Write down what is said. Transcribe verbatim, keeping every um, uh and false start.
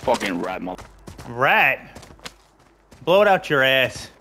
fucking rat, mother. Rat? Blow it out your ass.